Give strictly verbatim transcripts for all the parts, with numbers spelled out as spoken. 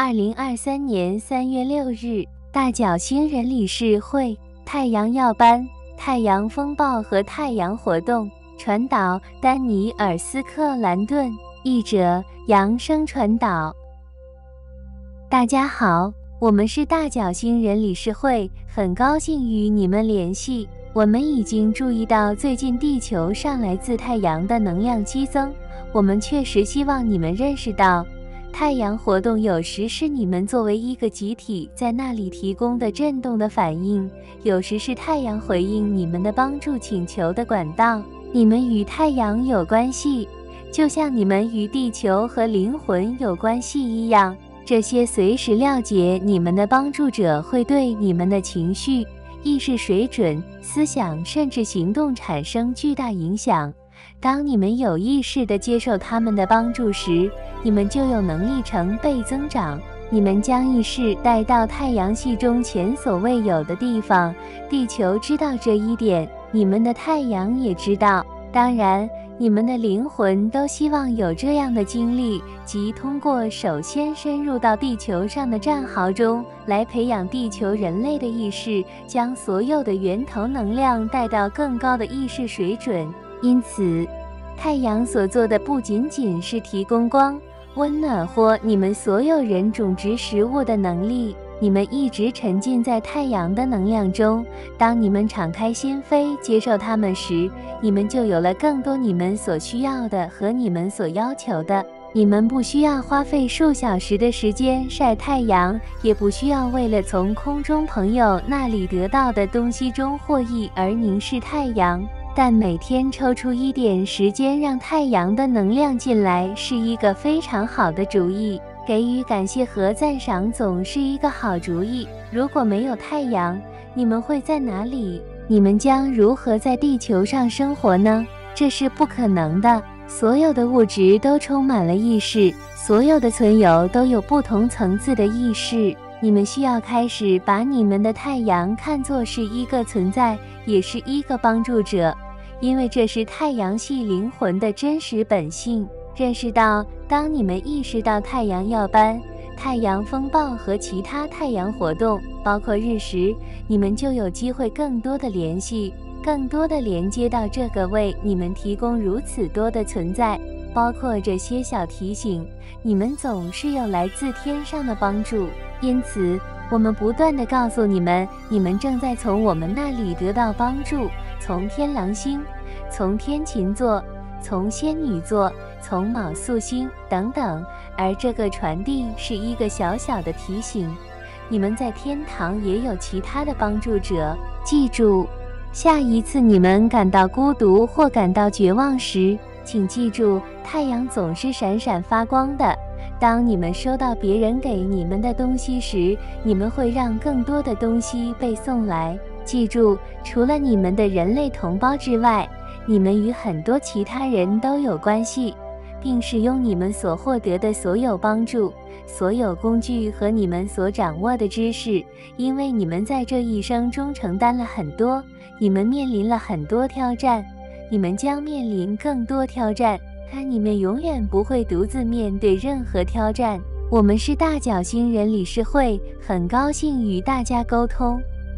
二零二三年三月六日，大角星人理事会太阳耀斑、太阳风暴和太阳活动，传导丹尼尔斯克兰顿，译者扬声传导。大家好，我们是大角星人理事会，很高兴与你们联系。我们已经注意到最近地球上来自太阳的能量激增，我们确实希望你们认识到，太阳活动有时是你们作为一个集体在那里提供的震动的反应，有时是太阳回应你们的帮助请求的管道。你们与太阳有关系，就像你们与地球和灵魂有关系一样。这些随时了解你们的帮助者会对你们的情绪、意识水准、思想甚至行动产生巨大影响。当你们有意识地接受他们的帮助时，你们就有能力成倍增长。你们将意识带到太阳系中前所未有的地方。地球知道这一点，你们的太阳也知道。当然，你们的灵魂都希望有这样的经历，即通过首先深入到地球上的战壕中，来培养地球人类的意识，将所有的源头能量带到更高的意识水准。因此，太阳所做的不仅仅是提供光、温暖或你们所有人种植食物的能力。你们一直沉浸在太阳的能量中，当你们敞开心扉接受它们时，你们就有了更多你们所需要的和你们所要求的。你们不需要花费数小时的时间晒太阳，也不需要为了从空中朋友那里得到的东西中获益而凝视太阳。但每天抽出一点时间让太阳的能量进来是一个非常好的主意。给予感谢和赞赏总是一个好主意。如果没有太阳，你们会在哪里？你们将如何在地球上生活呢？这是不可能的。所有的物质都充满了意识，所有的存有都有不同层次的意识。你们需要开始把你们的太阳看作是一个存在，也是一个帮助者，因为这是太阳系灵魂的真实本性。认识到，当你们意识到太阳耀斑、太阳风暴和其他太阳活动，包括日食，你们就有机会更多的联系，更多的连接到这个为你们提供如此多的存在，包括这些小提醒。你们总是有来自天上的帮助，因此我们不断地告诉你们，你们正在从我们那里得到帮助，从天狼星，从天琴座，从仙女座，从昴宿星等等。而这个传递是一个小小的提醒，你们在天堂也有其他的帮助者。记住，下一次你们感到孤独或感到绝望时，请记住，太阳总是闪闪发光的。当你们收到别人给你们的东西时，你们会让更多的东西被送来。记住，除了你们的人类同胞之外，你们与很多其他人都有关系，并使用你们所获得的所有帮助、所有工具和你们所掌握的知识，因为你们在这一生中承担了很多，你们面临了很多挑战，你们将面临更多挑战，但你们永远不会独自面对任何挑战。我们是大角星人理事会，很高兴与大家沟通。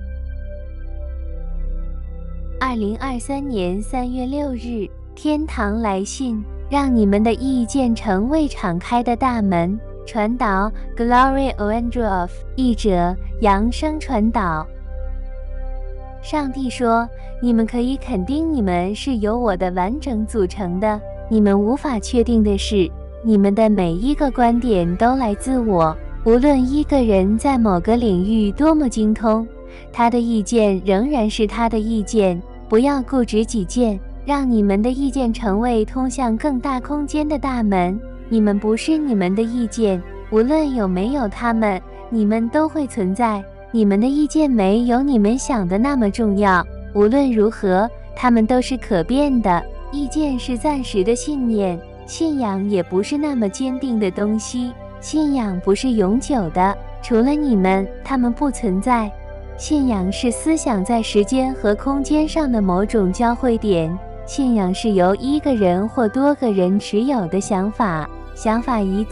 二零二三年三月六日，天堂来信，让你们的意见成为敞开的大门。传导 Gloria Oendroff， 译者扬声传导。上帝说，你们可以肯定你们是由我的完整组成的。你们无法确定的是，你们的每一个观点都来自我。无论一个人在某个领域多么精通，他的意见仍然是他的意见。不要固执己见，让你们的意见成为通向更大空间的大门。你们不是你们的意见，无论有没有它们，你们都会存在。你们的意见没有你们想的那么重要。无论如何，它们都是可变的。意见是暂时的信念，信仰也不是那么坚定的东西。信仰不是永久的，除了你们，它们不存在。信仰是思想在时间和空间上的某种交汇点。信仰是由一个人或多个人持有的想法。想法移动，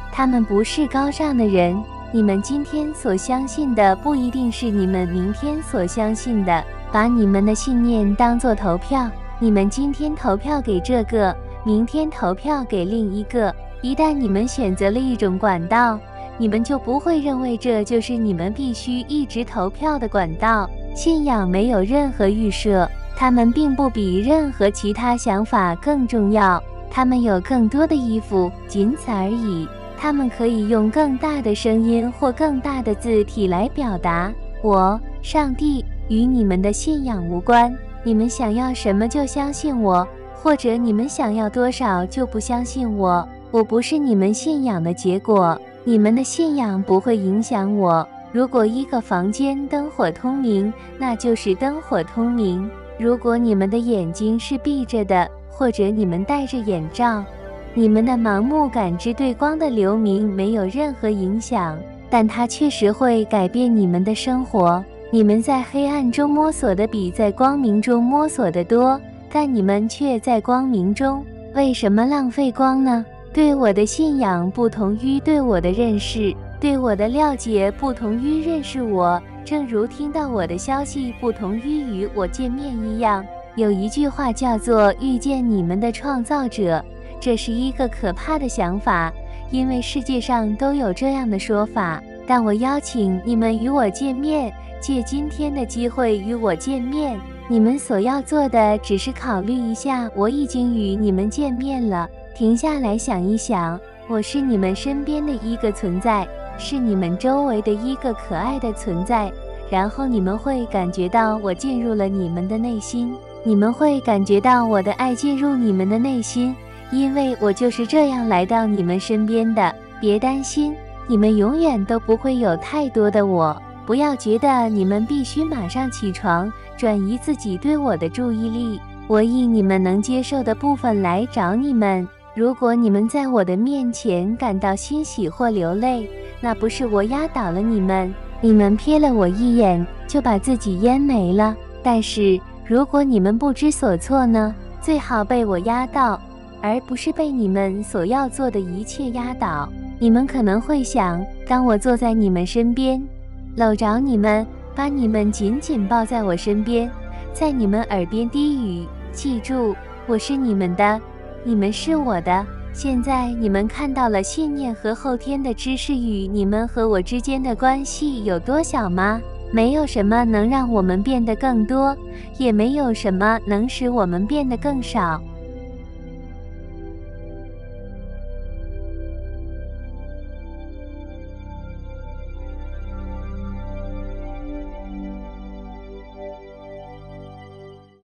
他们不是高尚的人。你们今天所相信的不一定是你们明天所相信的。把你们的信念当作投票，你们今天投票给这个，明天投票给另一个。一旦你们选择了一种管道，你们就不会认为这就是你们必须一直投票的管道。信仰没有任何预设，它们并不比任何其他想法更重要。它们有更多的衣服，仅此而已。它们可以用更大的声音或更大的字体来表达。我，上帝，与你们的信仰无关。你们想要什么就相信我，或者你们想要多少就不相信我。我不是你们信仰的结果，你们的信仰不会影响我。如果一个房间灯火通明，那就是灯火通明。如果你们的眼睛是闭着的，或者你们戴着眼罩，你们的盲目感知对光的流明没有任何影响，但它确实会改变你们的生活。你们在黑暗中摸索的比在光明中摸索的多，但你们却在光明中。为什么浪费光呢？对我的信仰不同于对我的认识，对我的了解不同于认识我，正如听到我的消息不同于与我见面一样。有一句话叫做遇见你们的创造者，这是一个可怕的想法，因为世界上都有这样的说法。但我邀请你们与我见面，借今天的机会与我见面。你们所要做的只是考虑一下，我已经与你们见面了。停下来想一想，我是你们身边的一个存在，是你们周围的一个可爱的存在。然后你们会感觉到我进入了你们的内心，你们会感觉到我的爱进入你们的内心，因为我就是这样来到你们身边的。别担心，你们永远都不会有太多的我。不要觉得你们必须马上起床，转移自己对我的注意力。我以你们能接受的部分来找你们。如果你们在我的面前感到欣喜或流泪，那不是我压倒了你们，你们瞥了我一眼就把自己淹没了。但是如果你们不知所措呢？最好被我压倒，而不是被你们所要做的一切压倒。你们可能会想，当我坐在你们身边，搂着你们，把你们紧紧抱在我身边，在你们耳边低语，记住，我是你们的，你们是我的。现在你们看到了信念和后天的知识与你们和我之间的关系有多小吗？没有什么能让我们变得更多，也没有什么能使我们变得更少。